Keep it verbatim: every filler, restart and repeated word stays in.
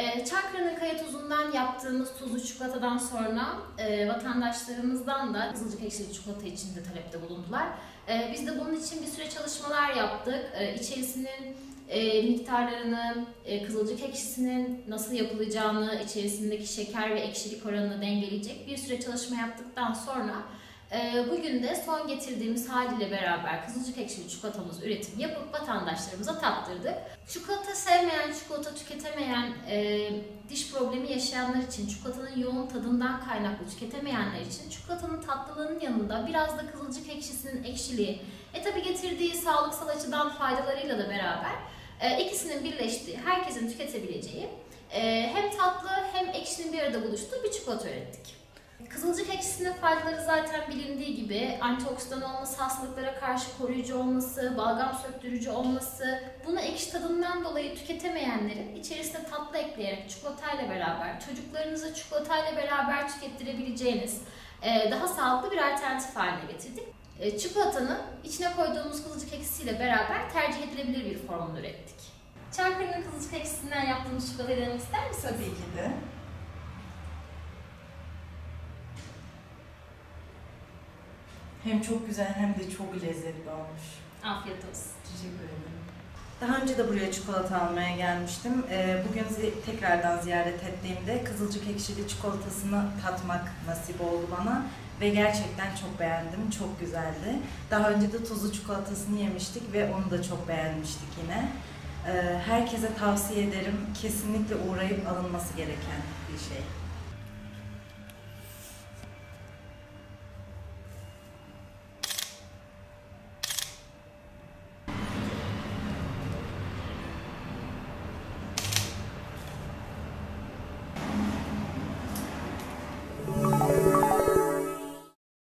E, Çankırı'nın kaya tuzundan yaptığımız tuzlu çikolatadan sonra e, vatandaşlarımızdan da Kızılcık ekşili çikolata için de talepte bulundular. E, biz de bunun için bir süre çalışmalar yaptık. E, içerisinin e, miktarlarını, e, Kızılcık ekşisinin nasıl yapılacağını, içerisindeki şeker ve ekşilik oranını dengeleyecek bir süre çalışma yaptıktan sonra bugün de son getirdiğimiz haliyle beraber Kızılcık ekşili çikolatamız üretim yapıp vatandaşlarımıza tattırdık. Çikolata sevmeyen, çikolata tüketemeyen, e, diş problemi yaşayanlar için, çikolatanın yoğun tadından kaynaklı tüketemeyenler için çikolatanın tatlılığının yanında biraz da Kızılcık ekşisinin ekşiliği, e tabi getirdiği sağlıksal açıdan faydalarıyla da beraber e, ikisinin birleştiği, herkesin tüketebileceği e, hem tatlı hem ekşinin bir arada buluştuğu bir çikolata ürettik. Kızılcık ekşisinin faydaları zaten bilindiği gibi antioksidan olması, hastalıklara karşı koruyucu olması, balgam söktürücü olması, bunu ekşi tadından dolayı tüketemeyenlerin içerisine tatlı ekleyerek çikolatayla beraber, çocuklarınızı çikolatayla beraber tükettirebileceğiniz daha sağlıklı bir alternatif haline getirdik. Çikolatanın içine koyduğumuz kızılcık ekşisiyle beraber tercih edilebilir bir formunu ürettik. Çankırı'nın kızılcık ekşisinden yaptığımız çikolatayı denemek ister misiniz? Tabii ki de. Hem çok güzel hem de çok lezzetli olmuş. Afiyet olsun. Teşekkür ederim. Daha önce de buraya çikolata almaya gelmiştim. Bugün tekrardan ziyaret ettiğimde Kızılcık ekşili çikolatasını tatmak nasip oldu bana. Ve gerçekten çok beğendim, çok güzeldi. Daha önce de tuzlu çikolatasını yemiştik ve onu da çok beğenmiştik yine. Herkese tavsiye ederim. Kesinlikle uğrayıp alınması gereken bir şey.